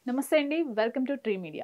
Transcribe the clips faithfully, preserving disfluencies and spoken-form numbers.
నమస్తే అండి, welcome to tree media.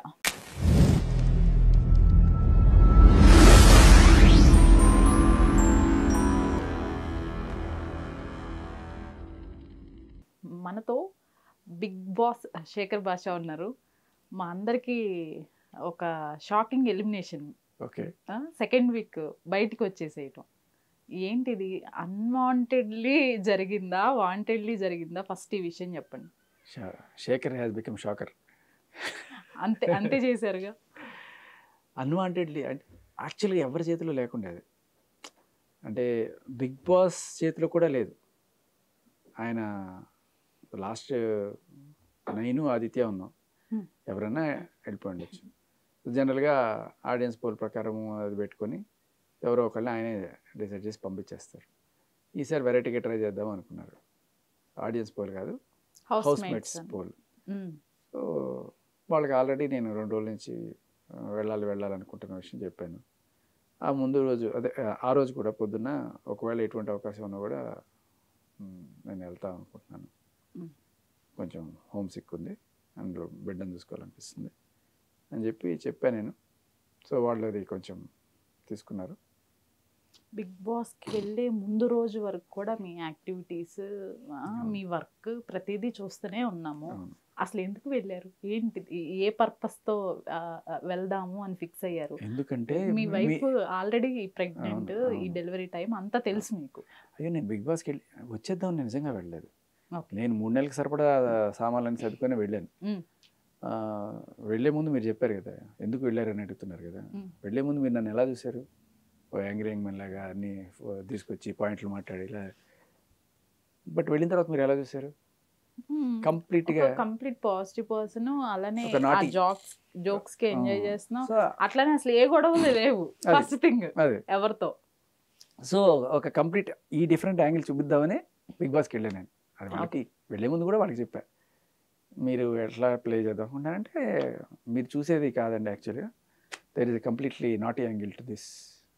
మనతో బిగ్ బాస్ శేఖర్ భాషా ఉన్నారు. మా అందరికీ ఒక shocking elimination. Okay, second week బయటికి వచ్చేసేయటం ఏంటిది? అన్వాంటెడ్లీ జరిగిందా, వాంటెడ్లీ జరిగిందా? ఫస్ట్ ఈ విషయం చెప్పండి. Shekhar has become shocker. అంతే అంతే చేశారుగా. అన్వాంటెడ్లీ అంటే యాక్చువల్గా ఎవరి చేతిలో లేకుండా అది, అంటే బిగ్ బాస్ చేతిలో కూడా లేదు. ఆయన లాస్ట్ నేను ఆదిత్య ఉన్నాం, ఎవరైనా వెళ్ళిపోయి ఉండొచ్చు. జనరల్గా ఆడియన్స్ పోల్ ప్రకారం అది పెట్టుకొని ఎవరో ఒకళ్ళని ఆయనే డిసైడ్ చేసి పంపించేస్తారు. ఈసారి వెరైటీగా ట్రై చేద్దాం అనుకున్నారు. ఆడియన్స్ పోల్ కాదు, హౌస్ మేట్స్ పోల్. సో వాళ్ళకి ఆల్రెడీ నేను రెండు రోజుల నుంచి వెళ్ళాలి వెళ్ళాలనుకుంటున్న విషయం చెప్పాను. ఆ ముందు రోజు అదే ఆ రోజు కూడా పొద్దున్న ఒకవేళ ఎటువంటి అవకాశం ఉన్నా కూడా నేను వెళ్తా అనుకుంటున్నాను. కొంచెం హోమ్ సిక్ ఉంది, అందులో బిడ్డను చూసుకోవాలనిపిస్తుంది అని చెప్పి చెప్పాను నేను. సో వాళ్ళు అది కొంచెం తీసుకున్నారు. బిగ్ బాస్కి వెళ్ళే ముందు రోజు వరకు కూడా మీ యాక్టివిటీస్, మీ వర్క్ ప్రతిదీ చూస్తూనే ఉన్నాము. అసలు ఎందుకు వెళ్ళారు? ఏంటి, ఏ పర్పస్తో వెళ్దాము అని ఫిక్స్ అయ్యారు? ఎందుకంటే మీ వైఫ్ ఆల్రెడీ ప్రెగ్నెంట్, ఈ డెలివరీ టైం అంతా తెలుసు మీకు. అయ్యో, నేను బిగ్ బాస్కి వెళ్ళి వచ్చేద్దాం నేను నిజంగా వెళ్ళలేదు. నేను మూడు నెలలకు సరిపడా సామాన్లని చదువుకొని వెళ్ళాను. వెళ్ళే ముందు మీరు చెప్పారు కదా ఎందుకు వెళ్ళారని అడుగుతున్నారు కదా. వెళ్ళే ముందు మీరు నన్ను ఎలా చూశారు? ఓ యాంగ్రీ యాంగ్మెన్ లాగా అన్నీ తీసుకొచ్చి పాయింట్లు మాట్లాడి ఇలా. బట్ వెళ్ళిన తర్వాత మీరు ఎలా చూశారు? కంప్లీట్ గా కంప్లీట్ పాజిటివ్ పర్సన్. అలానే జోక్స్ జోక్స్ కి ఎంజాయ్ చేస్తున్నాం. అట్లానే అసలు ఏ గొడవలు లేవు ఫస్ట్ థింగ్ ఎవరితో. సో ఒక కంప్లీట్ ఈ డిఫరెంట్ యాంగిల్ చూపిద్దామని బిగ్ బాస్కి వెళ్ళాను నేను. అది వాళ్ళకి వెళ్ళే ముందు కూడా వాళ్ళకి చెప్పా, మీరు ఎట్లా ప్లే చేద్దాం అనుకుంటారంటే మీరు చూసేది కాదండి, యాక్చువల్గా there is completely not angle to this.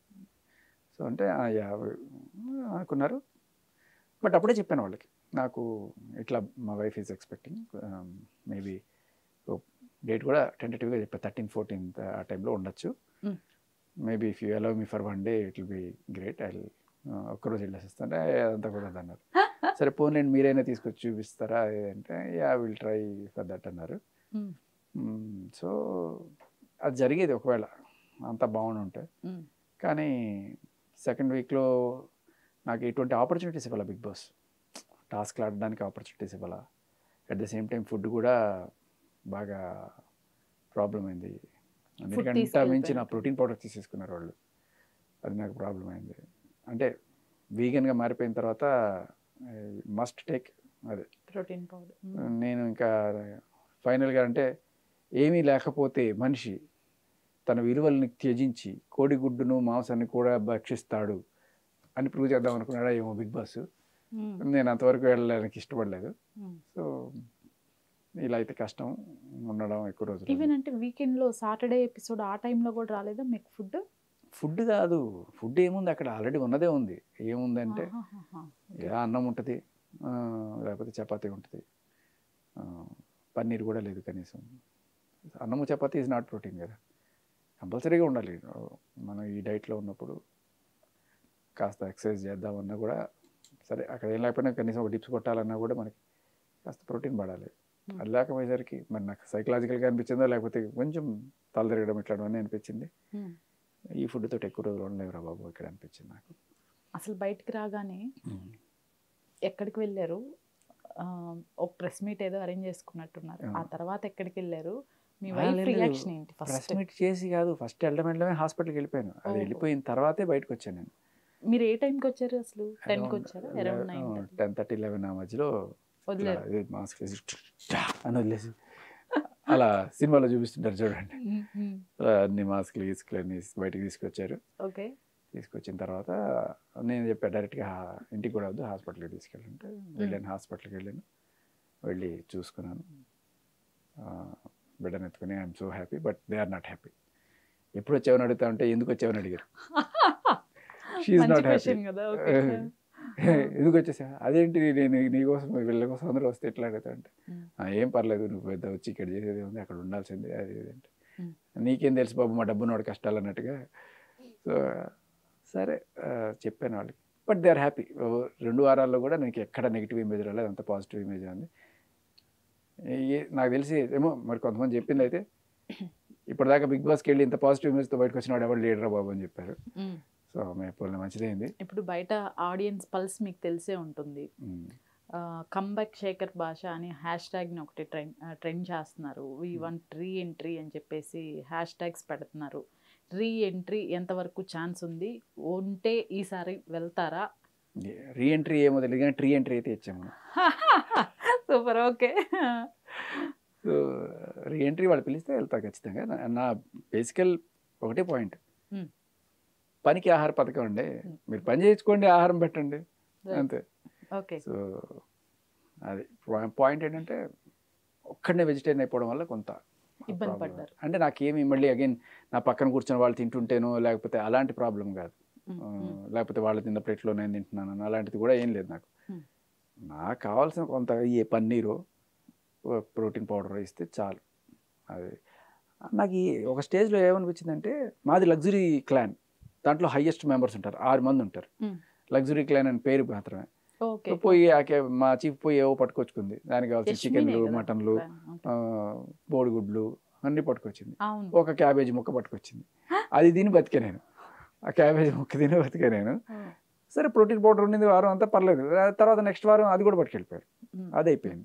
So అంటే అనుకున్నారు. బట్ అప్పుడే చెప్పాను వాళ్ళకి, నాకు ఇట్లా మా wife is expecting, maybe date కూడా టెంటేటివ్గా చెప్పాను, థర్టీన్ ఫోర్టీన్త్ ఆ టైంలో ఉండొచ్చు. Maybe if you allow me for one day it will be great, I ఒక్కరోజు వెళ్ళేసేస్తాను. అదంతా కూడా అన్నారు. సరే పోనీ మీరైనా తీసుకొచ్చి చూపిస్తారా అంటే yeah will try for that అన్నారు. సో అది జరిగేది ఒకవేళ అంతా బాగుండి ఉంటే. కానీ సెకండ్ వీక్లో నాకు ఎటువంటి ఆపర్చునిటీస్ ఇవ్వాలా బిగ్ బాస్, టాస్క్లు ఆడడానికి ఆపర్చునిటీస్ ఇవ్వాలా. At the same time food కూడా బాగా ప్రాబ్లం అయింది. అందుకంటే మించి నా ప్రోటీన్ పౌడర్ తీసేసుకున్నారు వాళ్ళు, అది నాకు ప్రాబ్లం అయింది. అంటే వీగన్గా మారిపోయిన తర్వాత మస్ట్ టేక్ అదే ప్రోటీన్ పౌడర్. నేను ఇంకా ఫైనల్గా అంటే ఏమీ లేకపోతే మనిషి తన విలువల్ని త్యజించి కోడిగుడ్డును మాంసాన్ని కూడా భక్షిస్తాడు అని ప్రూవ్ చేద్దాం అనుకున్నాడా ఏమో బిగ్ బాస్. నేను అంతవరకు వెళ్ళడానికి ఇష్టపడలేదు. సో ఇలా అయితే కష్టం ఉండడం ఎక్కువ రోజులు. ఈవెన్ అంటే వీకెండ్లో సాటర్డే ఎపిసోడ్ ఆ టైంలో కూడా రాలేదా మీకు ఫుడ్? ఫుడ్ కాదు, ఫుడ్ ఏముంది అక్కడ ఆల్రెడీ ఉన్నదే ఉంది. ఏముందంటే అన్నం ఉంటుంది, లేకపోతే చపాతీ ఉంటుంది, పన్నీర్ కూడా లేదు కనీసం. అన్నము చపాతీ ఈజ్ నాట్ ప్రోటీన్ కదా, కంపల్సరీగా ఉండాలి. మనం ఈ డైట్లో ఉన్నప్పుడు కాస్త ఎక్సర్సైజ్ చేద్దామన్నా కూడా సరే, అక్కడ ఏం లేకపోయినా కనీసం ఒక డిప్స్ కొట్టాలన్నా కూడా మనకి కాస్త ప్రోటీన్ పడాలి. అది లేకపోయేసరికి మరి నాకు సైకలాజికల్గా అనిపించిందో లేకపోతే కొంచెం తల తిరగడం ఇట్లాంటివన్నీ అనిపించింది. ఈ ఫుడ్ తోటి ఎక్కువ రోజులు ఉండలేవురా బాబు ఇక్కడ అనిపించింది నాకు. అసలు బయటికి రాగానే ఎక్కడికి వెళ్ళారు? ఒక ప్రెస్ మీట్ ఏదో అరేంజ్ చేసుకున్నట్టున్నారు, ఆ తర్వాత ఎక్కడికి వెళ్ళారు? మీ వైఫ్ రియాక్షన్ ఏంటి? ప్రెస్ మీట్ చేసి కాదు, ఫస్ట్ వెళ్ళడం వెళ్ళడమే హాస్పిటల్కి వెళ్ళిపోయాను. అది వెళ్ళిపోయిన తర్వాతే బయటకు వచ్చాను నేను. మీరు ఏ టైంకి వచ్చారు అసలు? టెన్కి వచ్చారా? Around nine ten thirty eleven ఆ మధ్యలో మాస్క్ అని వదిలేసి అలా సినిమాలో చూపిస్తుంటారు చూడండి, అన్ని మాస్క్లు గీస్కులు అన్ని బయటకు తీసుకొచ్చారు. ఓకే, తీసుకొచ్చిన తర్వాత నేను చెప్పాను డైరెక్ట్గా ఇంటికి కూడా వద్దు హాస్పిటల్కి తీసుకెళ్ళంటే వెళ్ళాను. హాస్పిటల్కి వెళ్ళాను, వెళ్ళి చూసుకున్నాను, బిడ్డను ఎత్తుకుని I'm so happy. But they are not happy. ఎప్పుడు వచ్చావని అడుగుతా ఉంటే ఎందుకు వచ్చావని అడిగారు. She is not happy. ఎందుకు వచ్చేసా, అదేంటి నేను నీకోసం వీళ్ళ కోసం అందరూ వస్తే ఎట్లా అడుగుతా అంటే, ఏం పర్లేదు నువ్వు పెద్ద వచ్చి ఇక్కడ చేసేది ఉంది, అక్కడ ఉండాల్సిందే అది అంటే, నీకేం తెలుసు బాబు మా డబ్బున్న వాడు కష్టాలు అన్నట్టుగా. సో సరే చెప్పాను వాళ్ళకి, బట్ దే ఆర్ హ్యాపీ. రెండు వారాల్లో కూడా నాకు ఎక్కడ నెగిటివ్ ఇమేజ్ రాలేదు, అంత పాజిటివ్ ఇమేజ్ ఉంది. నాకు తెలిసి ఏమో మరి కొంతమంది చెప్పింది అయితే, ఇప్పటిదాకా బిగ్ బాస్కి వెళ్ళి ఇంత పాజిటివ్ ఇమేజ్తో బయటకు వచ్చిన వాడు ఎవరు లీడరా బాబు అని చెప్పారు. సో మేము మంచిదైంది. ఇప్పుడు బయట ఆడియన్స్ పల్స్ మీకు తెలిసే ఉంటుంది. కంబ్యాక్ శేఖర్ భాష అని హ్యాష్ ట్యాగ్ని ఒకటి ట్రెండ్ ట్రెండ్ చేస్తున్నారు. వీ వాంట్ రీ ఎంట్రీ అని చెప్పేసి హ్యాష్ ట్యాగ్స్ పెడుతున్నారు. రీ ఎంట్రీ ఎంతవరకు ఛాన్స్ ఉంది, ఉంటే ఈసారి వెళ్తారా? రీ ఎంట్రీ ఏమో తెలియదు కానీ ట్రీ ఎంట్రీ అయితే ఇచ్చాము. Super, okay. So reentry వాళ్ళు పిలిస్తే వెళ్తా ఖచ్చితంగా. నా బేసికల్ ఒకటే పాయింట్, పనికి ఆహార పథకం అండి. మీరు పని చేయించుకోండి, ఆహారం పెట్టండి, అంతే. ఓకే. సో అది పాయింట్ ఏంటంటే, ఒక్కడనే వెజిటేరియన్ అయిపోవడం వల్ల కొంత ఇబ్బంది పడ్డారు. అంటే నాకేమి మళ్ళీ అగైన్ నా పక్కన కూర్చొని వాళ్ళు తింటుంటేనో లేకపోతే అలాంటి ప్రాబ్లం కాదు, లేకపోతే వాళ్ళు తిన్న ప్లేట్లో నేను తింటున్నాను అలాంటిది కూడా ఏం లేదు. నాకు నాకు కావాల్సిన కొంత ఏ పన్నీరు ప్రోటీన్ పౌడర్ ఇస్తే చాలు. అది నాకు ఈ ఒక స్టేజ్లో ఏమనిపించిందంటే, మాది లగ్జరీ క్లాన్, దాంట్లో హైయెస్ట్ మెంబర్స్ ఉంటారు, ఆరు మంది ఉంటారు. లగ్జరీ క్లాన్ అని పేరు మాత్రమే. పోయి మా చీఫ్ పోయి ఏవో పట్టుకొచ్చుకుంది, దానికి కావాల్సిన చికెన్లు, మటన్లు, బోడిగుడ్లు అన్నీ పట్టుకొచ్చింది. ఒక క్యాబేజీ ముక్క పట్టుకొచ్చింది, అది తిని బతికే నేను. ఆ క్యాబేజీ ముక్క తిని బతికే నేను. సరే ప్రోటీన్ పౌడర్ ఉండింది వారం అంతా పర్లేదు. తర్వాత నెక్స్ట్ వారం అది కూడా పట్టుకెళ్ళిపోయారు, అది అయిపోయింది.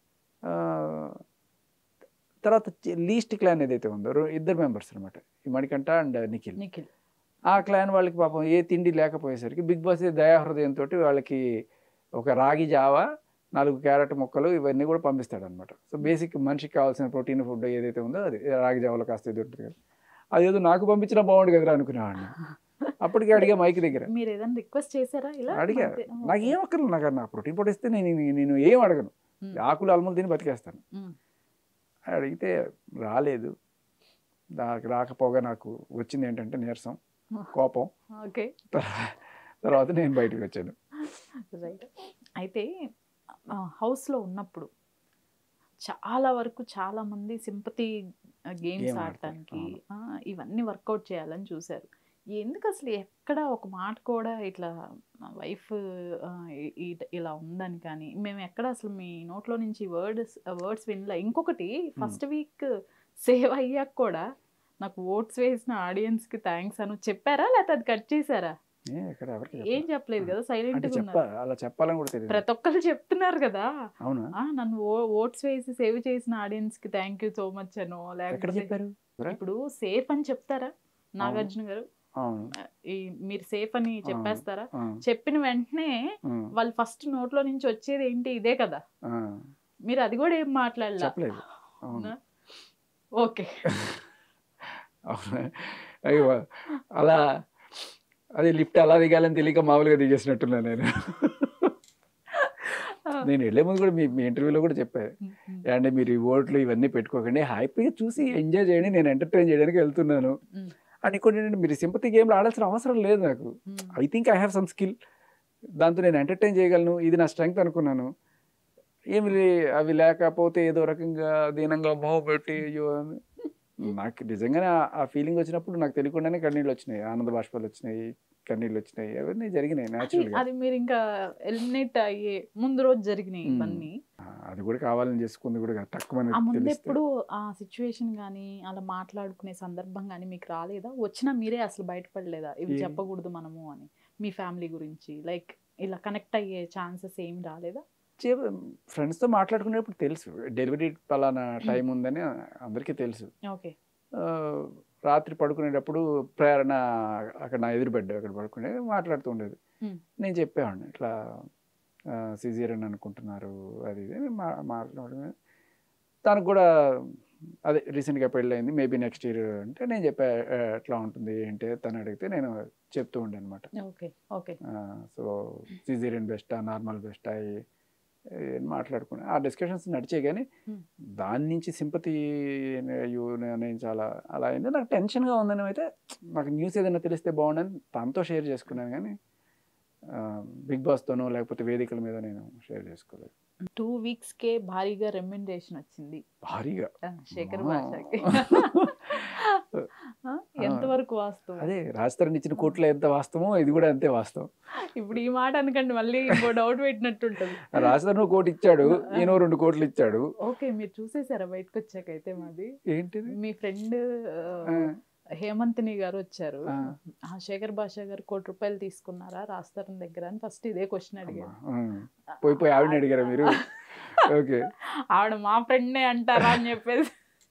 తర్వాత లీస్ట్ క్లాన్ ఏదైతే ఉందో ఇద్దరు మెంబర్స్ అనమాట, ఈ మణికంఠ అండ్ నిఖిల్. నిఖిల్ ఆ క్లాన్ వాళ్ళకి పాపం ఏ తిండి లేకపోయేసరికి బిగ్ బాస్ దయాహృదయంతో వాళ్ళకి ఒక రాగి జావా, నాలుగు క్యారెట్ ముక్కలు ఇవన్నీ కూడా పంపిస్తాడు అనమాట. సో బేసిక్ మనిషికి కావాల్సిన ప్రోటీన్ ఫుడ్ ఏదైతే ఉందో అది రాగి జావాలో కాస్త ఇది ఉంటుంది కదా, అదేదో నాకు పంపించినా బాగుండు కదరా అనుకునేవాడిని. అప్పటికే అడిగా మైక్ దగ్గర, మీరు ఏదైనా రిక్వెస్ట్ చేశారా? అడిగా, నాకు ఏం అక్కర్లేదు, నాకు నా ప్రోటీన్ పౌడర్ ఇస్తే నేను నేను ఏం అడగను, ఆకులు అల్ములు తిని బతికేస్తాను. అడిగితే రాలేదు. నాకు రాకపోగా నాకు వచ్చింది ఏంటంటే నీరసం, కోపం. ఓకే. తర్వాత నేను బయటకు వచ్చాను. రైట్. అయితే హౌస్లో ఉన్నప్పుడు చాలా వరకు చాలా మంది సింపతి గేమ్స్ ఆడటానికి ఇవన్నీ వర్కౌట్ చేయాలని చూశారు. ఎందుకు అసలు ఎక్కడ ఒక మాట కూడా ఇట్లా వైఫ్ ఇలా ఉందని కానీ మేము ఎక్కడ అసలు మీ నోట్లో నుంచి వర్డ్స్ వర్డ్స్ వినలే. ఇంకొకటి ఫస్ట్ వీక్ సేవ్ అయ్యాక కూడా నాకు ఓట్స్ వేసిన ఆడియన్స్కి థ్యాంక్స్ అని చెప్పారా, లేకపోతే అది కట్ చేశారా? ఏం చెప్పలేదు కదా, సైలెంట్ గా ఉన్నారు. అలా చెప్పాలని కూడా తెలియదు. ప్రతి ఒక్కరు చెప్తున్నారు కదా, అవునా నన్ను ఓట్స్ వేసి సేవ్ చేసిన ఆడియన్స్ కి థ్యాంక్ యూ సో మచ్ అనో, లేకపోతే ఇప్పుడు సేఫ్ అని చెప్తారా నాగార్జున గారు, మీరు సేఫ్ అని చెప్పేస్తారా? చెప్పిన వెంటనే వాళ్ళు ఫస్ట్ నోట్లో నుంచి వచ్చేది ఏంటి, ఇదే కదా, మీరు అది కూడా ఏం మాట్లాడలేదు. ఓకే. అయ్యో అలా అదే లిఫ్ట్ అలా దిగాలని తెలియక మామూలుగా దిగేసినట్టున్నా నేను. నేను వెళ్ళే ముందు కూడా మీ మీ ఇంటర్వ్యూలో కూడా చెప్పాను, అంటే మీరు ఈ ఓట్లు ఇవన్నీ పెట్టుకోకండి, హ్యాపీగా చూసి ఎంజాయ్ చేయండి, నేను ఎంటర్టైన్ చేయడానికి వెళ్తున్నాను అని. కొన్ని మీరు సింపతి గేమ్లు ఆడాల్సిన అవసరం లేదు నాకు. I think I have some skill, దాంతో నేను ఎంటర్టైన్ చేయగలను, ఇది నా స్ట్రెంగ్త్ అనుకున్నాను. ఏమి అవి లేకపోతే ఏదో రకంగా దీనంగా మొహం పెట్టి అయ్యో అని నాకు నిజంగానే ఆ ఫీలింగ్ వచ్చినప్పుడు నాకు తెలియకుండానే కన్నీళ్ళు వచ్చినాయి, ఆనంద బాష్పాలు వచ్చినాయి, కన్నీళ్ళు వచ్చినాయి, అవన్నీ జరిగినాయి న్యాచురల్గా. అది మీరు ఇంకా ఎలిమినేట్ అయ్యే ముందు రోజు జరిగినాయి ఇవన్నీ. అది కూడా కావాలని చేసుకుంది కూడా తక్కువ. ముందు ఎప్పుడు ఆ సిచ్యువేషన్ కానీ అలా మాట్లాడుకునే సందర్భం కానీ మీకు రాలేదా? వచ్చినా మీరే అసలు బయటపడలేదా ఇవి చెప్పకూడదు మనము అని, మీ ఫ్యామిలీ గురించి లైక్ ఇలా కనెక్ట్ అయ్యే ఛాన్సెస్ ఏమి రాలేదా? ఫ్రెండ్స్తో మాట్లాడుకునేప్పుడు తెలుసు డెలివరీ పలానా టైం ఉందని అందరికీ తెలుసు. ఓకే. రాత్రి పడుకునేటప్పుడు ప్రేరణ అక్కడ నా ఎదురు బెడ్ అక్కడ పడుకునే మాట్లాడుతూ ఉండేది. నేను చెప్పేవాడిని ఇట్లా సిజేరియన్ అనుకుంటున్నారు అది ఇది మా మాట్లాడే. తనకు కూడా అదే రీసెంట్గా పెళ్ళయింది, మేబీ నెక్స్ట్ ఇయర్ అంటే నేను చెప్పా ఎట్లా ఉంటుంది ఏంటి తను అడిగితే నేను చెప్తూ ఉండే అనమాట. Okay okay. సో సిజేరియన్ బెస్టా నార్మల్ బెస్టా మాట్లాడుకునే ఆ డిస్కషన్స్ నడిచే, కానీ దాని నుంచి సింపతి నేను చాలా అలా అయింది. నాకు టెన్షన్గా ఉందని అయితే నాకు న్యూస్ ఏదైనా తెలిస్తే బాగుండని తనతో షేర్ చేసుకున్నాను, కానీ బిగ్ బాస్తోనో లేకపోతే వేదికల మీద నేను షేర్ చేసుకోలేదు. టూ వీక్స్కే భారీగా రెమ్యునరేషన్ వచ్చింది భారీగా ఆ, శేఖర్ అమ్మా. భాషకి. ఆ, ఎంతవరకు వాస్తవం? అదే రాజస్థాన్ ఇచ్చిన కోట్లో ఎంత వాస్తవమో ఇది కూడా అంతే వాస్తవం. ఇప్పుడు ఈ మాట అనకండి, మళ్ళీ ఇంకో డౌట్ పెట్టినట్టుంటది. రాజస్థాన్ కోటి ఇచ్చాడు, ఈయనో రెండు కోట్లు ఇచ్చాడు. ఓకే, మీరు చూసేసారా బయటకు వచ్చాక? అయితే మాది ఏంటిది? మీ ఫ్రెండ్ ఆ, హేమంత్ని గారు వచ్చారు. ఆ. ఆ, శేఖర్ భాష గారు కోటి రూపాయలు తీసుకున్నారా రాస్తారని దగ్గర అని ఫస్ట్ ఇదే క్వశ్చన్ అడిగారు. ఆ, పోయి పోయి ఆవిడని అడిగారా మీరు? ఓకే, ఆవిడ మా ఫ్రెండ్నే అంటారా అని చెప్పేసి.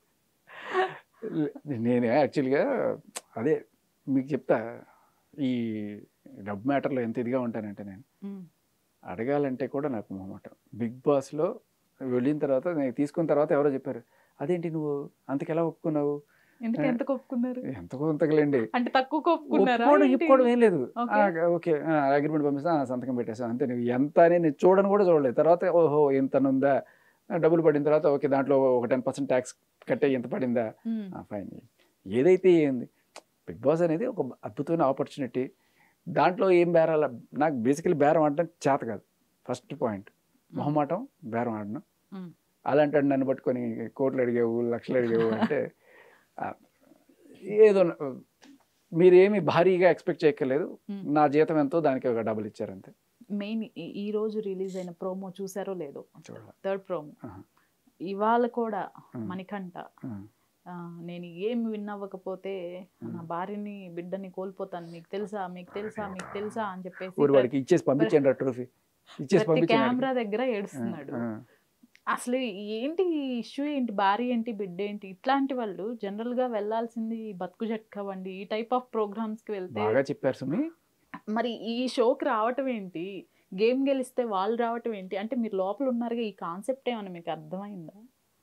నేను యాక్చువల్గా అదే మీకు చెప్తా, ఈ డబ్ మ్యాటర్లో ఎంత ఇదిగా ఉంటానంటే నేను ఉమ్, అడగాలంటే కూడా నాకు మొహమాటం. బిగ్ బాస్లో వెళ్ళిన తర్వాత నేను తీసుకున్న తర్వాత ఎవరో చెప్పారు, అదేంటి నువ్వు అంతకెలా ఒప్పుకున్నావు? ఎందుకు ఎంత ఒప్పుకున్నారు? ఎంత కొంతలేండి, అంటే తక్కువ ఒప్పుకున్నారా? ఒప్పుకోవడం ఏంటి? చెప్పుకోవడం ఏం లేదు. ఓకే. ఆ, ఓకే అగ్రిమెంట్ పంపిస్తా, ఆ, సంతకం పెట్టేసాను అంతే. నువ్వు ఎంత అని నేను చూడను కూడా చూడలేదు. తర్వాత ఓహో ఎంత ఉందా, డబ్బులు పడిన తర్వాత ఓకే దాంట్లో ఒక టెన్ పర్సెంట్ ట్యాక్స్ కట్టే ఎంత పడిందా, ఉమ్, ఫైన్. ఏదైతే ఏంది, బిగ్ బాస్ అనేది ఒక అద్భుతమైన ఆపర్చునిటీ. దాంట్లో ఏం బేరాల, నాకు బేసికలీ బేరం ఆడడం చేత కాదు. ఫస్ట్ పాయింట్ మొహమాటం, బేరం ఆడను. ఉమ్, అలాంటి వాడు నన్ను పట్టుకొని కోట్లు అడిగావు, లక్షలు అడిగావు అంటే ఆ, ఏదో మీరేమి భారీగా ఎక్స్పెక్ట్ చేయక్కర్లేదు. ఉమ్. నా జీతం ఎంతో దానికి ఒక డబ్బులు ఇచ్చారంతే. మెయిన్ ఈ- ఈ రోజు రిలీజ్ అయిన ప్రోమో చూసారో లేదో, చూడాలి. Third promo. ఆహా. ఇవాళ కూడా ఉమ్. మణికంఠ ఆ, ఆ, నేను ఏమి విన్ అవ్వకపోతే నా భార్యని బిడ్డని కోల్పోతాను, మీకు తెలుసా మీకు తెలుసా మీకు తెలుసా అని చెప్పేసి ఊరు వాడికి ఇచ్చేసి పంపించండి ఆ ట్రోఫీ, ఇచ్చేసి ప్రతి పంపించండి. కెమెరా దగ్గర ఏడుస్తున్నాడు. అసలు ఏంటి ఇష్యూ ఏంటి, భార్య ఏంటి, బిడ్డ ఏంటి? ఇట్లాంటి వాళ్ళు జనరల్ గా వెళ్లాల్సింది బతుకు జట్కవండి, ఈ టైప్ ఆఫ్ ప్రోగ్రామ్స్ కి వెళ్తే. బాగా చెప్పారు సుమి. మరి ఈ షోకి రావటం ఏంటి, గేమ్ గెలిస్తే వాళ్ళు రావటం ఏంటి? అంటే మీరు లోపల ఉన్నారుగా, ఈ కాన్సెప్ట్ ఏమన్నా మీకు అర్థమైందా?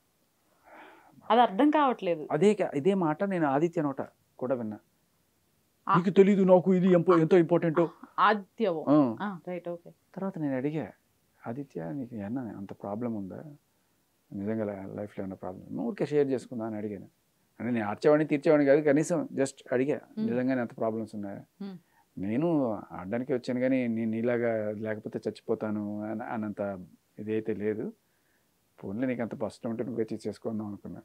అది అర్థం కావట్లేదు. అదే కా- ఇదే మాట నేను ఆదిత్య నోట కూడా విన్నా. ఆ. నీకు తెలీదు నాకు ఇది ఎంపో- ఎంతో ఇంపార్టెంట్. ఆదిత్యవో right, okay. తర్వాత నేను అడిగా, ఆదిత్య నీకు ఏమన్నా అంత ప్రాబ్లం ఉందా, నిజంగా లైఫ్లో ఏమన్నా ప్రాబ్లం ఊరికే షేర్ చేసుకుందా అని అడిగాను. అంటే నేను ఆర్చేవాడిని తీర్చేవాడిని కాదు, కనీసం జస్ట్ అడిగా నిజంగానే అంత ప్రాబ్లమ్స్ ఉన్నాయా. Hmm. నేను ఆడడానికి వచ్చాను కానీ నేను ఇలాగా లేకపోతే చచ్చిపోతాను అని అనంత ఇదైతే లేదు. ఫోన్లో నీకు అంత ఫస్ట్ ఉంటే నువ్వే చేసుకుందాం అనుకున్నా.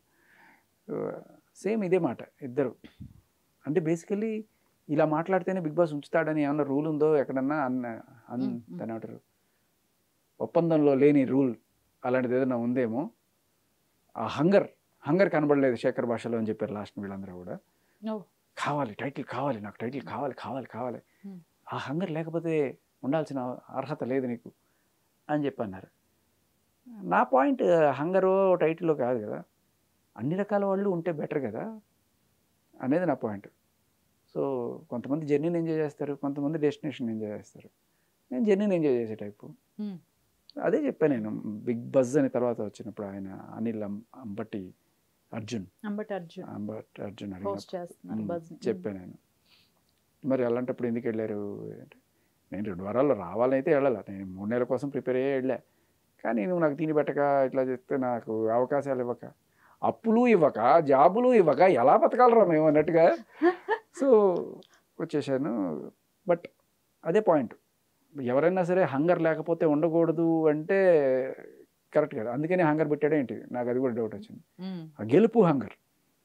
సేమ్ ఇదే మాట ఇద్దరు. అంటే బేసికలీ ఇలా మాట్లాడితేనే బిగ్ బాస్ ఉంచుతాడని ఏమన్నా రూల్ ఉందో ఎక్కడన్నా అన్న అన్ దాని ఏమంటారు, ఒప్పందంలో లేని రూల్ అలాంటిది ఏదైనా ఉందేమో. ఆ హంగర్ హంగర్ కనబడలేదు శేఖర్ భాషలో అని చెప్పారు లాస్ట్ వీళ్ళందరూ కూడా. కావాలి టైటిల్ కావాలి, నాకు టైటిల్ కావాలి కావాలి కావాలి, ఆ హంగర్ లేకపోతే ఉండాల్సిన అర్హత లేదు నీకు అని చెప్పి అన్నారు. నా పాయింట్ హంగరో టైటిల్లో కాదు కదా, అన్ని రకాల వాళ్ళు ఉంటే బెటర్ కదా అనేది నా పాయింట్. సో కొంతమంది జర్నీని ఎంజాయ్ చేస్తారు, కొంతమంది డెస్టినేషన్ ఎంజాయ్ చేస్తారు. నేను జర్నీని ఎంజాయ్ చేసే టైపు. అదే చెప్పాను నేను బిగ్ బజ్ అని తర్వాత వచ్చినప్పుడు ఆయన అనిల్ అం- అంబటి అర్జున్ అంబటి అర్జున్ అంబటి అర్జున్ హోస్ట్ చేస్తున్నారు అడిగిన బజ్. చెప్పాను నేను. మరి అలాంటప్పుడు ఎందుకు వెళ్ళారు అంటే, నేను రెండు వారాల్లో రావాలైతే వెళ్ళాలి, నేను మూడు నెలల కోసం ప్రిపేర్ అయ్యే వెళ్ళా. కానీ నువ్వు నాకు తిని పెట్టక ఇట్లా చెప్తే నాకు అవకాశాలు ఇవ్వక, అప్పులు ఇవ్వక, జాబులు ఇవ్వక ఎలా బతకాలరా మేము అన్నట్టుగా సో వచ్చేసాను. బట్ అదే పాయింట్, ఎవరైనా సరే హంగర్ లేకపోతే ఉండకూడదు అంటే కరెక్ట్ కదా. అందుకని హంగర్ పెట్టాడే ఏంటి, నాకు అది కూడా డౌట్ వచ్చింది. ఆ గెలుపు హంగర్.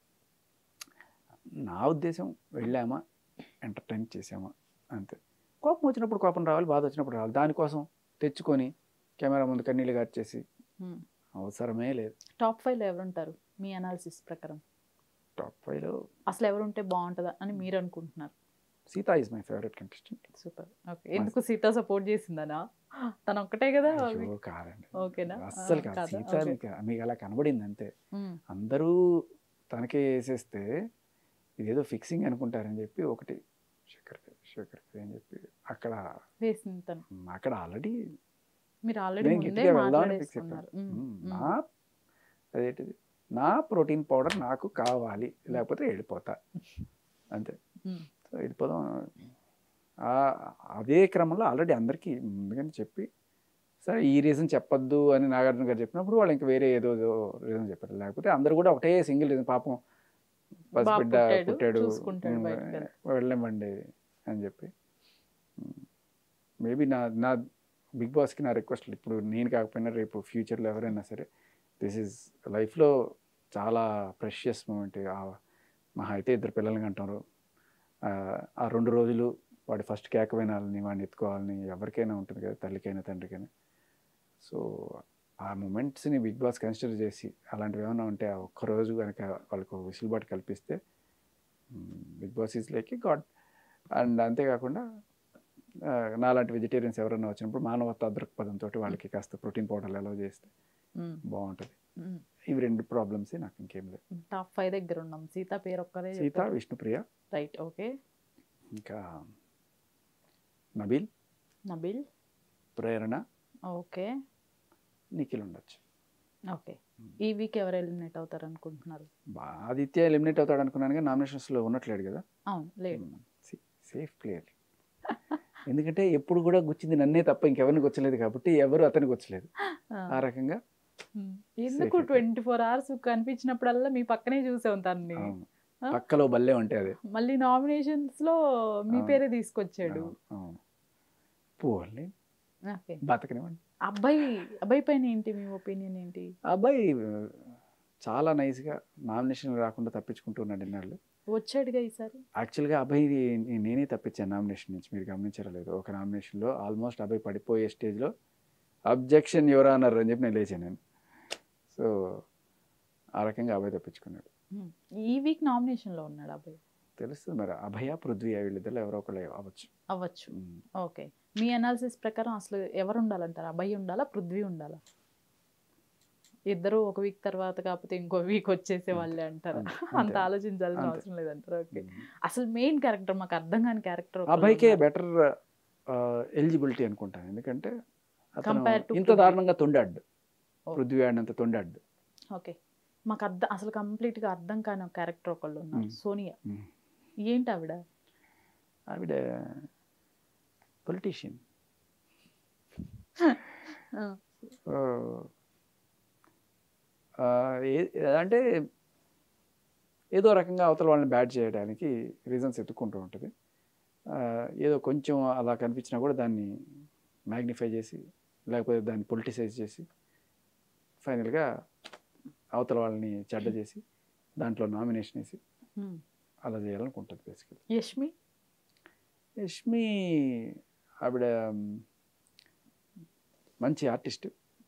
నా ఉద్దేశం వెళ్ళామా ఎంటర్టైన్ చేసామా అంతే. కోపం వచ్చినప్పుడు కోపం రావాలి, బాధ వచ్చినప్పుడు రావాలి. దానికోసం తెచ్చుకొని కెమెరా ముందు కన్నీళ్ళు గార్చేసి అవసరమే లేదు. టాప్ ఫైవ్ లో ఎవరుంటారు మీ అనాలిసిస్ ప్రకారం? టాప్ ఫైవ్లో అసలు ఎవరుంటే బాగుంటుందా అని మీరు అనుకుంటున్నారు? Seetha is my favourite contestant. Super. Okay, ఎందుకు సీత సపోర్ట్ చేసిందనా? తను ఒక్కటే కదా. అయ్యో కాదండి, ఓకేనా? అస్సలు కాదు. కాదా? సీత ఓకే. మీకు మీకు అలా కనబడింది అంతే. మ్మ్. అందరూ తనకే వేసేస్తే ఇదేదో ఫిక్సింగ్ అనుకుంటారని చెప్పి ఒకటి శేఖర్ శేఖర్ అని చెప్పి అక్కడ వేసింది తను. అక్కడ ఆల్రెడీ మీరు ఆల్రెడీ నేను ముందే గట్టిగా వెళ్దామని ఫిక్స్ మాట్లాడేసుకున్నారు. చెప్పాను. మ్మ్. మ్మ్. మ్మ్. నా అదేంటిది నా ప్రోటీన్ పౌడర్ నాకు కావాలి, లేకపోతే వెళ్ళిపోతా అంతే. మ్మ్. సో వెళ్ళిపోదాం. ఆ- అదే క్రమంలో ఆల్రెడీ అందరికీ ముందుగానే చెప్పి సరే ఈ రీజన్ చెప్పొద్దు అని నాగార్జున గారు చెప్పినప్పుడు వాళ్ళు ఇంకా వేరే ఏదో ఏదో రీజన్ చెప్పారు. లేకపోతే అందరూ కూడా ఒకటే సింగిల్ రీజన్, పాపం పసిబిడ్డ పుట్టాడు, పుట్టాడు చూసుకుంటాడు బయటకు వెళ్ళి. వెళ్ళమండి అని చెప్పి. మేబీ నా నా బిగ్ బాస్కి నా రిక్వెస్ట్ ఇప్పుడు నేను కాకపోయినా రేపు ఫ్యూచర్లో ఎవరైనా సరే దిస్ ఈజ్ లైఫ్లో చాలా ప్రెషియస్ మూమెంట్. మహా అయితే ఇద్దరు పిల్లల్ని అంటారు, ఆ రెండు రోజులు వాడి ఫస్ట్ కేక వినాలని వాడిని ఎత్తుకోవాలని ఎవరికైనా ఉంటుంది కదా, తల్లికైనా తండ్రికైనా. సో ఆ మూమెంట్స్ని బిగ్ బాస్ కన్సిడర్ చేసి అలాంటివి ఏమైనా ఉంటే ఆ ఒక్కరోజు కనుక వాళ్ళకు విసులుబాటు కల్పిస్తే big boss is like a god. And అంతేకాకుండా నాలాంటి వెజిటేరియన్స్ ఎవరైనా వచ్చినప్పుడు మానవతా దృక్పథంతో వాళ్ళకి కాస్త ప్రోటీన్ పౌడర్లు అలౌ చేస్తే బాగుంటుంది. ఇవి రెండు ప్రాబ్లమ్స్ నాకు ఇంకేం లేదు. టాప్ ఫైవ్ దగ్గర ఉన్నాం. సీత పేరు ఒక్కరే. Seetha, Vishnupriya, right, okay. ఇంకా నబీల్, నబీల్, ప్రేరణ, ఓకే, నిఖిల్ ఉండొచ్చు. ఓకే. ఈ వీక్ ఎవరు ఎలిమినేట్ అవుతారు అనుకుంటున్నారు? ఆదిత్య ఎలిమినేట్ అవుతాడు అనుకున్నాను కానీ నామినేషన్స్లో ఉన్నట్లేడు కదా. అవును, లేడు. Safe player. ఎందుకంటే ఎప్పుడు కూడా గుచ్చింది నన్నే తప్ప ఇంకెవరిని గుచ్చలేదు కాబట్టి ఎవరు అతనికి వచ్చలేదు. ఆ రకంగా ఎందుకు ట్వంటీ ఫోర్ అవర్స్ కనిపించినప్పుడల్లా మీ పక్కనే చూసే ఉంటాను. పక్కలో బల్లే ఉంటే అదే మళ్ళీ నామినేషన్స్ లో మీ పేరే తీసుకొచ్చాడు. పోవాలి, బతకనివ్వండి. అబ్బాయి అబ్బాయి పైన ఏంటి మీ ఒపీనియన్ ఏంటి? అబ్బాయి చాలా నైస్గా నామినేషన్ రాకుండా తప్పించుకుంటున్నాడు ఇన్నాళ్ళు. వచ్చాడుగా ఈసారి. యాక్చువల్గా అబ్బాయి నేనే తప్పించాను నామినేషన్ నుంచి, మీరు గమనించారో లేదు. ఒక నామినేషన్లో ఆల్మోస్ట్ అబ్బాయి పడిపోయే స్టేజ్లో అబ్జెక్షన్ ఎవరా అన్నారు అని చెప్పి నేను లేచాను నేను. సో ఆ రకంగా అబ్బాయి తప్పించుకున్నాడు. ఈ వీక్ నామినేషన్లో ఉన్నాడు అబ్బాయి. తెలుస్తుంది మరి, అభయ పృథ్వీ వీళ్ళిద్దరు ఎవరో ఒకళ్ళు అవ్వచ్చు అవ్వచ్చు ఓకే. మీ అనాలిసిస్ ప్రకారం అసలు ఎవరు ఉండాలంటారు? అబ్బాయి ఉండాలా, పృథ్వీ ఉండాలా? ఇద్దరు ఒక వీక్ తర్వాత కాకపోతే ఇంకో వీక్ వచ్చేసే వాళ్ళే అంటారా? అంత ఆలోచించాల్సిన అవసరం లేదంటారా? ఓకే. అసలు మెయిన్ క్యారెక్టర్ మాకు అర్థం కాని క్యారెక్టర్ అబ్బాయికే బెటర్ ఎలిజిబిలిటీ అనుకుంటాను. ఎందుకంటే ఇంత దారుణంగా తొండాడు, పృథ్వీ ఆడినంత తొండాడు. ఓకే. మాకు అర్థం అసలు కంప్లీట్ గా అర్థం కాని క్యారెక్టర్ ఒకళ్ళు ఉన్నారు, సోనియా. ఏంటి ఆవిడ? ఆవిడ పొలిటీషియన్. అంటే ఏదో రకంగా అవతల వాళ్ళని బ్యాడ్ చేయడానికి రీజన్స్ ఎత్తుక్కుంటూ ఉంటుంది. ఏదో కొంచెం అలా కనిపించినా కూడా దాన్ని మ్యాగ్నిఫై చేసి లేకపోతే దాన్ని పొలిటిసైజ్ చేసి ఫైనల్గా అవతల వాళ్ళని చెడ్డ చేసి దాంట్లో నామినేషన్ వేసి అలా చేయాలనుకుంటుంది బేసికలీ. యష్మి యష్మి ఆవిడ మంచి ఆర్టిస్ట్,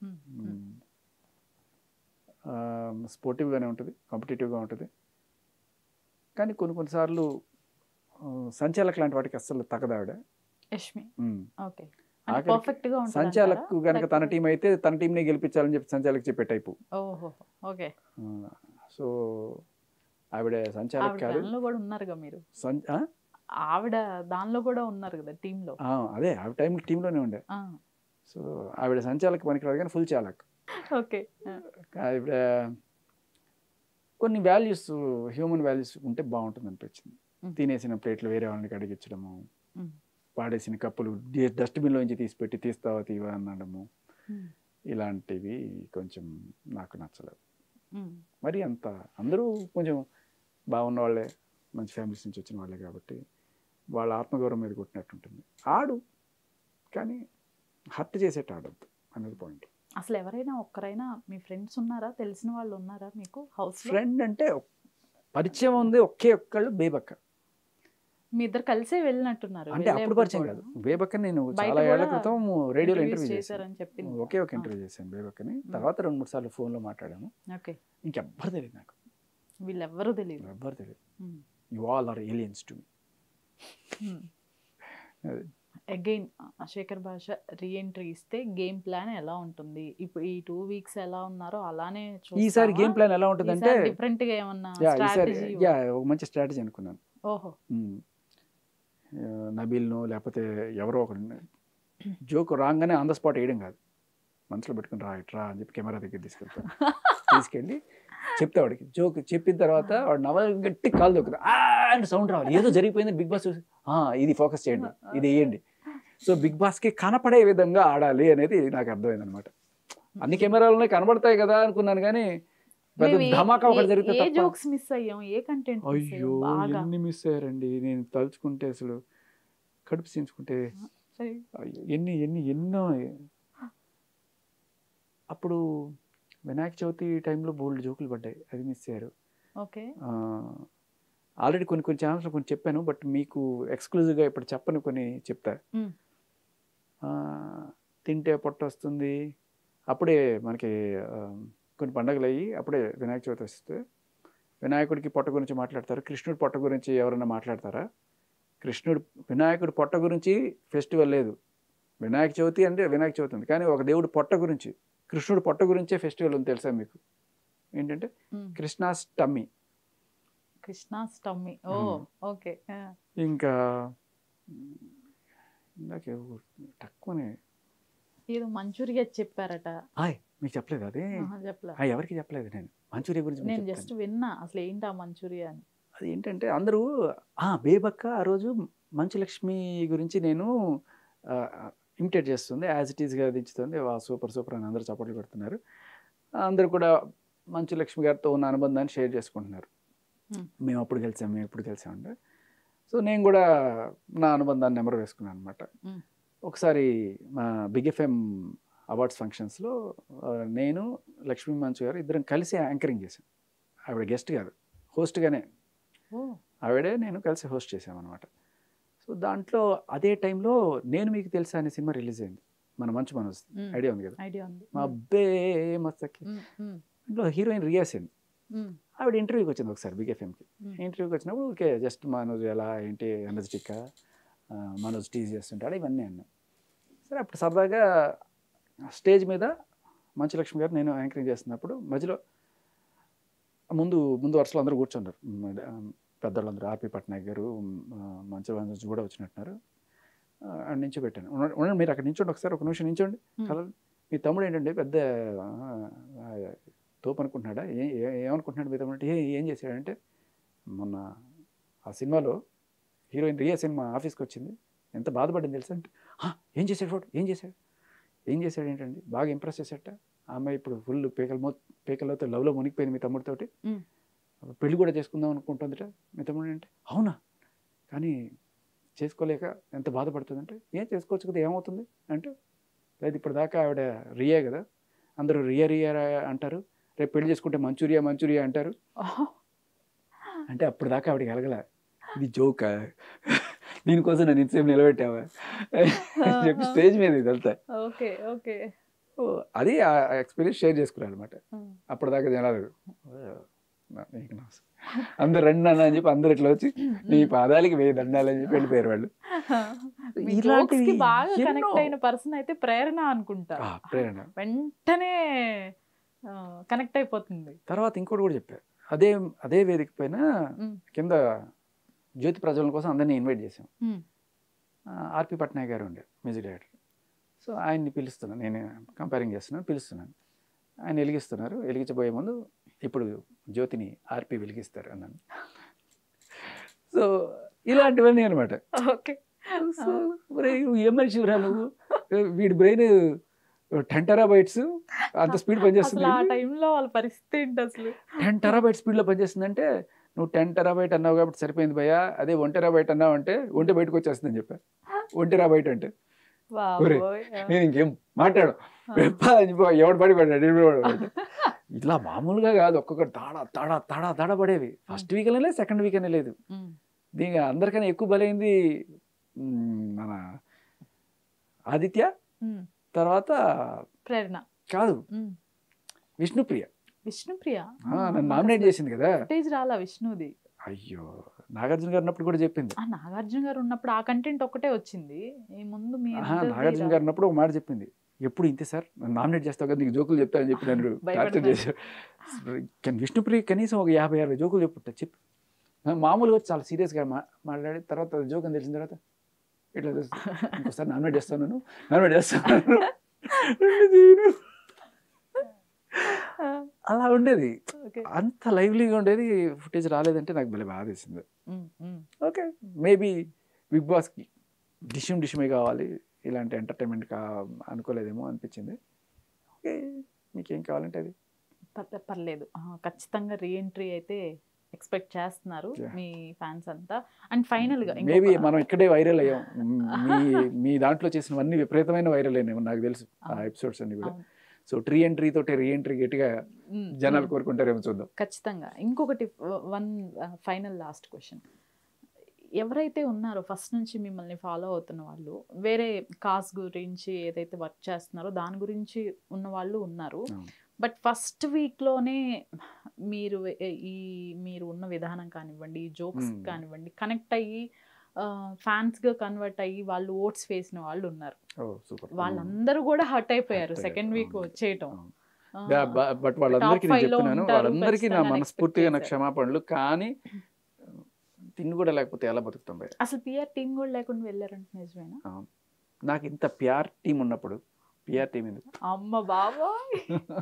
స్పోర్టివ్గానే ఉంటుంది, కాంపిటేటివ్గా ఉంటుంది. కానీ కొన్ని కొన్నిసార్లు సంచాలక్ లాంటి వాటికి అస్సలు తగ్గదు ఆవిడ. యష్మి ఓకే. సంచాలకు కనుక తన టీం అయితే తన టీంని గెలిపించాలని చెప్పి సంచాలక్ చెప్పే టైపు. ఓకే. సో ఆవిడ సంచాలక్ కాదు. ఉన్నారుగా మీరు, ఆవిడ దానిలో కూడా ఉన్నారు కదా టీంలో. అదే ఆవిడ టైం టీంలోనే ఉండే. సో ఆవిడ సంచాలక్ పనికిరాదు కానీ ఫుల్ చాలక్. ఓకే. ఆవిడ కొన్ని వాల్యూస్, హ్యూమన్ వాల్యూస్ ఉంటే బాగుంటుంది అనిపించింది. తినేసిన ప్లేట్లు వేరే వాళ్ళని కడిగించడము, పాడేసిన కప్పులు డస్ట్బిన్లో నుంచి తీసి పెట్టి తీస్తావా తీవా అనడము, ఇలాంటివి కొంచెం నాకు నచ్చలేదు. మరి అంత అందరూ కొంచెం బాగున్న వాళ్ళే, మంచి ఫ్యామిలీస్ నుంచి వచ్చిన వాళ్ళే కాబట్టి వాళ్ళ ఆత్మగౌరవం మీద కొట్టినట్టుంటుంది. ఆడు కానీ హర్ట్ చేసేట ఆడద్దు అనేది పాయింట్. అసలు ఎవరైనా ఒక్కరైనా మీ ఫ్రెండ్స్ ఉన్నారా, తెలిసిన వాళ్ళు ఉన్నారా మీకు హౌస్? ఫ్రెండ్ అంటే పరిచయం ఉంది ఒకే ఒక్కళ్ళు, బేబక్క. మీ ఇద్దరు కలిసే వెళ్ళినట్టున్నారు. అంటే అప్పుడు పరిచయం కాదు, బేబక్క నేను చాలా ఏళ్ల క్రితం రేడియోలో ఇంటర్వ్యూ చేశాను, ఒకే ఒక ఇంటర్వ్యూ చేశాను బేబక్కని. తర్వాత రెండు మూడు సార్లు ఫోన్లో మాట్లాడాము. ఇంకెవ్వరు తెలియదు నాకు, వీళ్ళెవ్వరూ తెలియదు, ఎవ్వరు తెలియదు. You all are aliens to me. Again Shekhar Basha reentry ఇస్తే గేమ్ ప్లాన్ ఎలా ఉంటుంది? ఇప్పుడు ఈ టూ వీక్స్ ఎలా ఉన్నారో అలానే ఈసారి గేమ్ ప్లాన్ ఎలా ఉంటుంది అంటే డిఫరెంట్ గా ఏమన్నా ఒక మంచి స్ట్రాటజీ అనుకున్నాను. ఓహో. నబీల్ను లేకపోతే ఎవరో ఒకరిని జోక్ రాగానే ఆన్ ద స్పాట్ వేయడం కాదు, మనసులో పెట్టుకుని రా ఇట్రా అని చెప్పి కెమెరా దగ్గర తీసుకెళ్తాను. తీసుకెళ్ళి చెప్తా వాడికి జోక్, చెప్పిన తర్వాత వాడు నవల గట్టి కాలు దొక్కుతా అండ్ సౌండ్ రావాలి, ఏదో జరిగిపోయింది. బిగ్ బాస్ చూసి ఇది ఫోకస్ చేయండి, ఇది వేయండి. సో బిగ్ బాస్కి కనపడే విధంగా ఆడాలి అనేది నాకు అర్థమైంది అనమాట. అన్ని కెమెరాలనే కనబడతాయి కదా అనుకున్నాను కానీ పెద్ద ధమాకా ఒకటి జరిగితే అయ్యో ఎన్ని మిస్ అయ్యారండి. నేను తలుచుకుంటే అసలు కడుపు చించుకుంటే ఎన్ని ఎన్ని ఎన్నో. అప్పుడు వినాయక చవితి టైంలో బోల్డ్ జోకులు పడ్డాయి, అది మిస్ అయ్యారు. ఓకే. ఆల్రెడీ కొన్ని కొన్ని ఛానల్స్లో కొన్ని చెప్పాను, బట్ మీకు ఎక్స్క్లూజివ్గా ఇప్పుడు చెప్పను, కొన్ని చెప్తా. తింటే పొట్ట వస్తుంది, అప్పుడే మనకి కొన్ని పండుగలు అయ్యి అప్పుడే వినాయక చవితి వస్తే వినాయకుడికి పొట్ట గురించి మాట్లాడతారు. కృష్ణుడి పొట్ట గురించి ఎవరన్నా మాట్లాడతారా? కృష్ణుడు వినాయకుడి పొట్ట గురించి ఫెస్టివల్ లేదు. వినాయక చవితి అంటే వినాయక చవితి ఉంది, కానీ ఒక దేవుడి పొట్ట గురించి, కృష్ణుడి పొట్ట గురించే ఫెస్టివల్ ఉంది, తెలుసా మీకు? ఏంటంటే కృష్ణాష్టమి. కృష్ణాష్టమి, ఓ ఓకే. ఇంకా ఇందాక తక్కువనే ఏదో మంచూరియా చెప్పారట. హాయ్ మీకు చెప్పలేదు? అదే చెప్పలేదు, ఎవరికి చెప్పలేదు నేను మంచూరియా గురించి. నేను జస్ట్ విన్నా, అసలు ఏంటి ఆ మంచూరియా అని. అది ఏంటంటే అందరూ బేబక్క ఆ రోజు మంచులక్ష్మి గురించి నేను ఇమిటేట్ చేస్తుంది, యాజ్ ఇట్ ఈస్గా దించుతుంది, వా సూపర్ సూపర్ అని అందరూ చప్పట్లు పెడుతున్నారు. అందరూ కూడా మంచులక్ష్మి గారితో ఉన్న అనుబంధాన్ని షేర్ చేసుకుంటున్నారు. మేము అప్పుడు కలిసాం, మేము ఎప్పుడు కలిసామంటే. సో నేను కూడా నా అనుబంధాన్ని నెంబర్ వేసుకున్నాను అనమాట. ఒకసారి మా బిగ్ ఎఫ్ఎం అవార్డ్స్ ఫంక్షన్స్లో నేను లక్ష్మీ మంచు గారు ఇద్దరం కలిసి యాంకరింగ్ చేశాం. ఆవిడ గెస్ట్ కాదు, హోస్ట్గానే ఆవిడే నేను కలిసి హోస్ట్ చేసామన్నమాట. సో దాంట్లో అదే టైంలో నేను మీకు తెలుసా అనే సినిమా రిలీజ్ అయింది, మన మంచు మనోజ్, ఐడియా ఉంది కదా? మా అబ్బే మస్తకి. దాంట్లో హీరోయిన్ రియా సేన్. ఆవిడ ఇంటర్వ్యూకి వచ్చింది ఒకసారి బిగ్ ఎఫ్ఎంకి. ఇంటర్వ్యూకి వచ్చినప్పుడు ఓకే జస్ట్ మనోజ్ ఎలా ఏంటి ఎనర్జెటిక్గా మనోజ్ టీజ్ చేస్తుంటాడు, ఇవన్నీ అన్నా. సరే అప్పుడు సరదాగా స్టేజ్ మీద మంచులక్ష్మి గారు నేను యాంకరింగ్ చేస్తున్నప్పుడు మధ్యలో ముందు ముందు వరుసలో అందరూ కూర్చున్నారు, పెద్దవాళ్ళందరూ. ఆర్పి పట్నాయక్ గారు, మంచు నుంచి కూడా వచ్చినట్టున్నారు. అక్కడ నుంచి పెట్టాను, ఉండండి మీరు అక్కడ నించోండి, ఒకసారి ఒక నిమిషం నించోండి. కలర్ మీ తమ్ముడు ఏంటంటే పెద్ద తోపు అనుకుంటున్నాడా, ఏ ఏమనుకుంటున్నాడు మీ తమ్ముడు అంటే, ఏ ఏం చేశాడంటే మొన్న ఆ సినిమాలో హీరోయిన్ రియా సినిమా ఆఫీస్కి వచ్చింది, ఎంత బాధపడింది తెలుసా అంటే, ఏం చేశాడు ఫోటో ఏం చేశాడు ఏం చేశాడు ఏంటండి, బాగా ఇంప్రెస్ చేసేట ఆ అమ్మాయి ఇప్పుడు ఫుల్ పేకల మో పేకలతో లవ్లో మునిగిపోయింది మీ తమ్ముడితోటి, పెళ్లి కూడా చేసుకుందాం అనుకుంటుందిట మీ తమ్ముడు అంటే. అవునా, కానీ చేసుకోలేక ఎంత బాధపడుతుందంటే, ఏం చేసుకోవచ్చు కదా ఏమవుతుంది అంటే, లేదు ఇప్పుడు దాకా ఆవిడ రియా కదా, అందరూ రియా రియా అంటారు, రేపు పెళ్లి చేసుకుంటే మంచూరియా మంచూరియా అంటారు అంటే అప్పుడు దాకా ఆవిడకి కలగల, ఇది జోకా, దీనికోసం నేను ఇంతసేపు నిలబెట్టావా చెప్పి స్టేజ్ మీద ఇదంతా. ఓకే ఓకే అది ఆ ఎక్స్పీరియన్స్ షేర్ చేసుకున్నాను అనమాట. అప్పటిదాకా జనాలు అందరు రండి అన్న అని చెప్పి అందరు ఇట్లా వచ్చి నీ పాదాలకి వేయి దండాలని చెప్పి వెళ్ళిపోయారు వాళ్ళు. ఇలాంటివి బాగా కనెక్ట్ అయిన పర్సన్ అయితే ప్రేరణ అనుకుంటా. ప్రేరణ వెంటనే కనెక్ట్ అయిపోతుంది. తర్వాత ఇంకోటి కూడా చెప్పారు, అదే అదే వేదిక పైన కింద జ్యోతి ప్రజ్వలన కోసం అందరినీ ఇన్వైట్ చేసాం. ఆర్పి పట్నాయక్ గారు ఉండే మ్యూజిక్ డైరెక్టర్. సో ఆయన్ని పిలుస్తున్నాను, నేను కంపేరింగ్ చేస్తున్నాను, పిలుస్తున్నాను. ఆయన వెలిగిస్తున్నారు, వెలిగించబోయే ముందు ఇప్పుడు జ్యోతిని ఆర్పి వెలిగిస్తారు అన్నాను. సో ఇలాంటివన్నీ అనమాట. ఓకే, సో ఏం మనిషి రా నువ్వు, వీడి బ్రెయిన్ టెన్ టెరాబైట్స్ అంత స్పీడ్ పనిచేస్తుంది. ఆ టైంలో వాళ్ళ పరిస్థితి ఏంటి అసలు? టెన్ టెరాబైట్ స్పీడ్లో పనిచేస్తుందంటే, నువ్వు టెన్ టెరాబైట్ అన్నావు కాబట్టి సరిపోయింది భయ్యా, అదే వన్ టెరాబైట్ అన్నావు అంటే ఒంటి బయటకు వచ్చేస్తుందని చెప్పా. వన్ టెరాబైట్ అంటే నేను ఇంకేం మాట్లాడు ఎవడు పడి పడ్డాడు ఇట్లా మామూలుగా కాదు, ఒక్కొక్కటి తాడా తాడా తాడా తాడా పడేవి. ఫస్ట్ వీక్ అనే లేదు, సెకండ్ వీక్ అనే లేదు. దీనికి అందరికన్నా ఎక్కువ బలైంది మన ఆదిత్య, తర్వాత ప్రేరణ కాదు విష్ణుప్రియ. విష్ణుప్రియ నన్ను నామినేట్ చేసింది కదా, స్టేజ్ రాలా విష్ణుది. అయ్యో, నాగార్జున గారు ఉన్నప్పుడు కూడా చెప్పింది. నాగార్జున గారు ఉన్నప్పుడు ఆ కంటెంట్ ఒకటే వచ్చింది. ఈ ముందు నాగార్జున గారు ఉన్నప్పుడు ఒక మాట చెప్పింది, ఎప్పుడు ఇంతే సార్ నన్ను నామినేట్ చేస్తావు కదా, నీకు జోకులు చెప్తానని చెప్పి నన్ను టార్చర్ చేశారు. విష్ణుప్రియ కనీసం ఒక యాభై అరవై జోకులు చెప్పుంటా చెప్పి మామూలుగా వచ్చి చాలా సీరియస్గా మా మాట్లాడి తర్వాత జోక్ అని తెలిసిన తర్వాత ఇట్లా ఇంకోసారి నామినేట్ చేస్తాను నన్ను నామినేట్ చేస్తాను అలా ఉండేది. అంత లైవ్లీగా ఉండేది. ఫుటేజ్ రాలేదంటే నాకు భలే బాధ వేసింది. ఓకే, మేబీ బిగ్ బాస్కి డిషమ్ డిషమే కావాలి, ఇలాంటి ఎంటర్టైన్మెంట్ కా అనుకోలేదేమో అనిపించింది. ఓకే, మీకేం కావాలంటే అది పర్లేదు, ఖచ్చితంగా రీఎంట్రీ అయితే ఎక్స్పెక్ట్ చేస్తున్నారు Yeah. మీ ఫ్యాన్స్ అంతా. అండ్ ఫైనల్ గా మేబీ ఇంకొక- మనం ఇక్కడే వైరల్ అయ్యాం. మీ మీ దాంట్లో చేసినవన్నీ విపరీతమైన వైరల్ అయినాయి నాకు తెలుసు ఆ అవును. ఎపిసోడ్స్ అన్ని కూడా. అవును. సో రీ ఎంట్రీ తోటి రీ ఎంట్రీ గట్టిగా మ్, జనాలు మ్, కోరుకుంటారేమో చూద్దాం. ఖచ్చితంగా. ఇంకొకటి వన్ ఫైనల్ లాస్ట్ క్వశ్చన్. ఎవరైతే ఉన్నారో ఫస్ట్ నుంచి మిమ్మల్ని ఫాలో అవుతున్న వాళ్ళు, వేరే కాస్ గురించి ఏదైతే వర్క్ చేస్తున్నారో దాని గురించి ఉన్న వాళ్ళు ఉన్నారు. అవును. బట్ ఫస్ట్ వీక్లోనే మీరు ఏ- ఈ మీరు ఉన్న విధానం కానివ్వండి, ఈ జోక్స్ Hmm. కానివ్వండి, కనెక్ట్ అయ్యి ఫ్యాన్స్గా కన్వర్ట్ అయ్యి వాళ్ళు ఓట్స్ వేసిన వాళ్ళు ఉన్నారు. ఓ సూపర్. వాళ్ళందరూ కూడా హర్ట్ అయిపోయారు Hurt సెకండ్ వీక్ అయ్యారు. వచ్చేయటం. అవును. ఆ, బ- బ- బట్ వాళ్ళందరికీ top నేను five లో చెప్తున్నాను, ఉంటారు, వాళ్ళందరికీ నా ఖచ్చితంగా మనస్ఫూర్తిగా నా expect క్షమాపణలు. కానీ తిండి కూడా లేకపోతే ఎలా బతుకుతాం భయ్యా? అసలు పిఆర్ టీం కూడా లేకుండా వెళ్ళారంటే నిజమేనా? అవును. నాకు ఇంత పిఆర్ టీం ఉన్నప్పుడు పిఆర్ టీం ఎందుకు? అమ్మ బాబాయ్.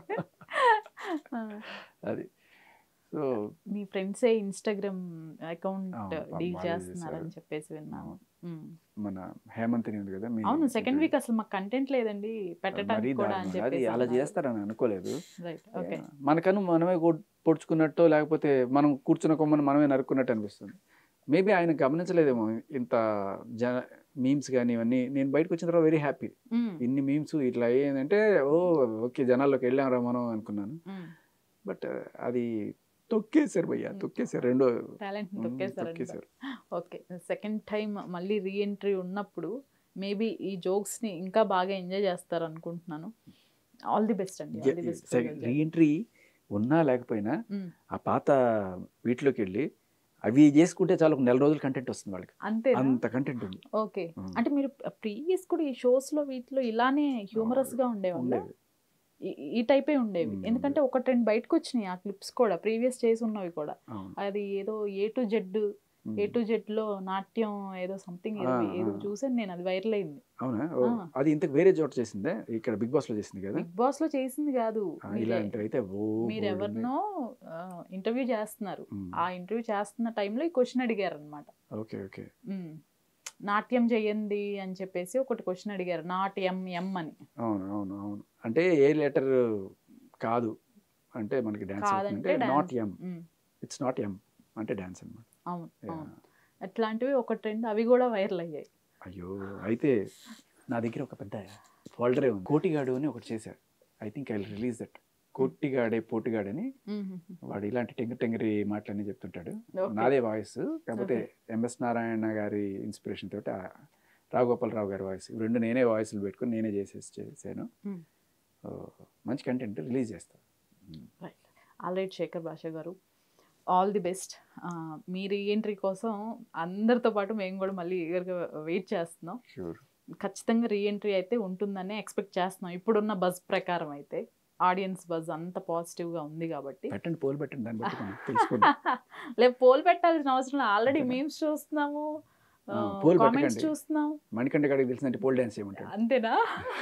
అది సో మీ ఫ్రెండ్సే ఇన్స్టాగ్రామ్ అకౌంట్ అవును, పాపం డీల్ వాళ్ళే చేస్తున్నారని చేశారు. చెప్పేసి విన్నాను. మ్. మన హేమంత్ని ఉంది కదా మీ అవును, సెకండ్ వీక్ అసలు మాకు కంటెంట్ లేదండి మరీ పెట్టడానికి కూడా అని దారుణం. అది చెప్పేసి అలా చేస్తారని అనుకోలేదు. రైట్. ఓకే. మనకను మనమే కొట్- పొడుచుకున్నట్టు, లేకపోతే మనం కూర్చున్న కొమ్మని మనమే నరుక్కున్నట్టు అనిపిస్తుంది. మేబీ ఆయన గమనించలేదేమో ఇంత జన మీమ్స్ కానీ ఇవన్నీ. నేను బయటకు వచ్చిన తర్వాత వెరీ హ్యాపీ. ఇన్ని మీమ్స్ ఇట్లా అయ్యిందంటే ఓ ఓకే జనాల్లోకి వెళ్ళాంరా మనం అనుకున్నాను. బట్ అది తొక్కేశారు భయ్యా, తొక్కేశారు. రెండో టాలెంట్ ఉమ్, తొక్కేసారంట. తొక్కేశారు. ఓకే. సెకండ్ టైం మళ్ళీ రీఎంట్రీ ఉన్నప్పుడు మేబీ ఈ జోక్స్ ని ఇంకా బాగా ఎంజాయ్ చేస్తారు అనుకుంటున్నాను. ఆల్ ది బెస్ట్ అండి. All the best. రీఎంట్రీ ఉన్నా లేకపోయినా ఆ పాత వీటిలోకి వెళ్ళి అవి చేసుకుంటే చాలా ఒక నెల రోజులు కంటెంట్ వస్తుంది వాళ్ళకి. అంతే. అంత కంటెంట్ ఉంది. ఓకే. ఉమ్. అంటే మీరు ప్రీవియస్ కూడా ఈ షోస్ లో వీటిలో ఇలానే హ్యూమరస్ గా ఉండేవాళ్ళ? ఉండేది. ఈ- ఈ టైపే ఉండేవి. ఉమ్, ఎందుకంటే ఒక ట్రెండ్ బయటకు వచ్చినాయి ఆ క్లిప్స్ కూడా, ప్రీవియస్ చేసి ఉన్నవి కూడా. అవును. అది ఏదో A to Z um. A to Z లో నాట్యం ఏదో సంథింగ్ ఏదో ఆ, ఏదో ఆ. చూసాను నేను, అది వైరల్ అయింది. అవునా? ఓ, ఆ. అది ఇంతకు వేరే చోట చేసిందే, ఇక్కడ బిగ్ బాస్ లో చేసింది కదా. బిగ్ బాస్ లో చేసింది కాదు. ఆ, మీరే- ఇలాంటివి అయితే ఓ మీరు బోల్డ్ ఉంది. ఎవరినో ఇంటర్వ్యూ చేస్తున్నారు. ఉమ్. ఆ ఇంటర్వ్యూ చేస్తున్న టైంలో ఈ క్వశ్చన్ అడిగారు అనమాట. Okay okay. నాట్యం చెయ్యండి అని చెప్పేసి ఒకటి క్వశ్చన్ అడిగారు, నాట్యం ఎం అని. అవును అవును అవును. అంటే ఏ లెటర్ కాదు అంటే మనకి డాన్స్ కాదంటే అంటే not dance. Um, um, it's not um అంటే డాన్స్ అన్నమాట. అవును Yeah. అవును. అట్లాంటివి ఒక ట్రెండ్, అవి కూడా వైరల్ అయ్యాయి. అయ్యో, అయితే నా దగ్గర ఒక పెద్ద ఫోల్డరే ఉంది. కోటిగాడు అని ఒకటి చేశారు. I think I release that. కోటిగాడే పోటిగాడని. మ్మ్. వాడు ఇలాంటి టెంగ టెంగరి మాటలన్నీ చెప్తుంటాడు. Okay. నాదే వాయిస్, కాకపోతే Okay. ఎంఎస్ నారాయణ గారి ఇన్స్పిరేషన్ తోటి ఆ రాఘగోపాలరావు గారి వాయిస్, రెండు నేనే వాయిస్లు పెట్టుకుని నేనే చేసేసి చేశాను. Hmm. సో, మంచి కంటెంట్ రిలీజ్ చేస్తాను. Right. All right Shekhar Basha గారు, ఆల్ ది బెస్ట్. మీ రీఎంట్రీ కోసం అందరితో పాటు మేము కూడా మళ్ళీ ఈగర్గా వెయిట్ చేస్తున్నాం. షూర్. ఖచ్చితంగా రీఎంట్రీ అయితే ఉంటుందని ఎక్స్పెక్ట్ చేస్తున్నాం. ఇప్పుడున్న బజ్ ప్రకారం అయితే ఆడియన్స్ బజ్ అంత పాజిటివ్గా ఉంది కాబట్టి. పెట్టండి, పోల్ పెట్టండి, దాన్ని బట్టి మనం తెలుసుకుందాం. లేదు, పోల్ పెట్టాల్సిన అవసరం ఆల్రెడీ మీమ్స్ చూస్తున్నాము, ఆ, poll కామెంట్స్ పెట్టకండి. చూస్తున్నాం. మణికంఠ గారికి తెలిసిందంటే పోల్ డాన్స్ చేయమంటాడు. అంతేనా?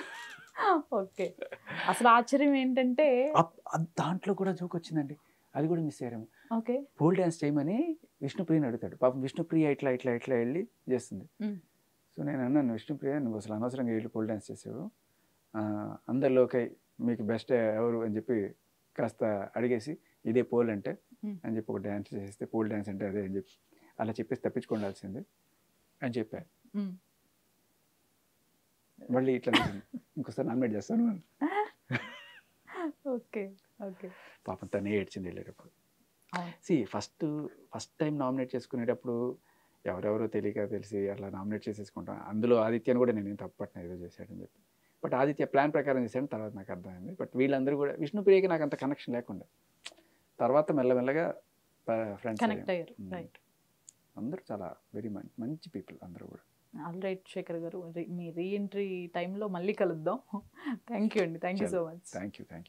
ఓకే. అసలు ఆశ్చర్యం ఏంటంటే, అప్- అద్- దాంట్లో కూడా జోక్ వచ్చిందండి, అది కూడా మిస్ అయ్యారేమో. ఓకే పోల్ డ్యాన్స్ చేయమని విష్ణుప్రియని అడుగుతాడు. పాపం విష్ణుప్రియ ఇట్లా ఇట్లా ఇట్లా వెళ్ళి చేస్తుంది. మ్మ్. సో నేను అన్నాను, విష్ణుప్రియ నువ్వు అసలు అనవసరంగా వెళ్ళి పోల్ డ్యాన్స్ చేసావు, ఆ, అందరిలోకి మీకు బెస్ట్ ఎవరు అని చెప్పి కాస్త అడిగేసి ఇదే పోల్ అంటే మ్మ్. అని చెప్పి ఒక డ్యాన్స్ చేస్తే పోల్ డ్యాన్స్ అంటే అదే అని చెప్పి అలా చెప్పేసి తప్పించుకోవాల్సింది అని చెప్పారు. మ్మ్. మళ్ళీ ఇట్లా చేసింది. ఇంకోసారి నామినేట్ చేస్తాను అని. Okay okay. పాపం తనే ఏడ్చింది వెళ్ళేటప్పుడు. అవును. సి ఫస్ట్ ఫస్ట్ టైం నామినేట్ చేసుకునేటప్పుడు ఎవరెవరో తెలియక తెలిసి అట్లా నామినేట్ చేసేసుకుంటాం. అందులో ఆదిత్యని కూడా నేను తప్పట్న ఏదో చేశాడని చెప్పి, బట్ ఆదిత్య ప్లాన్ ప్రకారం చేశాడని తర్వాత నాకు అర్థమైంది. బట్ వీళ్ళందరూ కూడా విష్ణుప్రియకి నాకు అంత కనెక్షన్ లేకుండా తర్వాత మెల్లమెల్లగా ఫ్రెండ్స్ కనెక్ట్ అయ్యారు. రైట్. అందరూ చాలా వెరీ మంచి మంచి పీపుల్ అందరూ కూడా. ఆల్ రైట్ శేఖర్ గారు, మీ రీఎంట్రీ టైంలో మళ్ళీ కలుద్దాం. థ్యాంక్ యూ అండి. Thank you so much. Thank you thank you